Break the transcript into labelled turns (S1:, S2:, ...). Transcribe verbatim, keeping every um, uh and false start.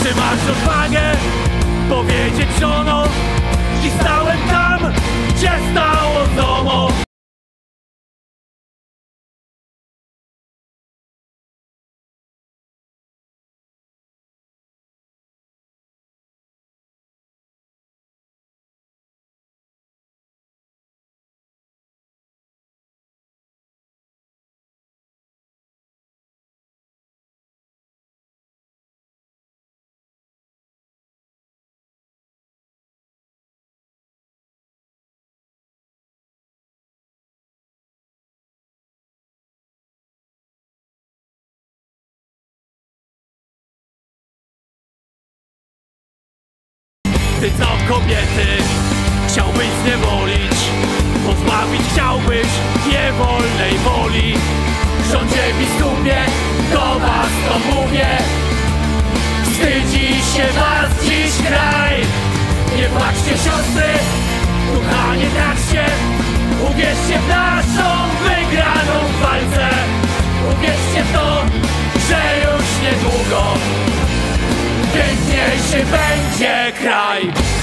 S1: Czy masz odwagę powiedzieć żono, i stałem tam, gdzie stało domo? Ty co kobiety chciałbyś zniewolić, pozbawić chciałbyś niewolnej woli. Rządzie biskupie, do was to mówię, wstydzi się was dziś kraj. Nie płaczcie siostry, ducha nie traćcie, uwierzcie w naszą wygraną w walce. Uwierzcie w to, że już niedługo piękniejszy będzie kraj.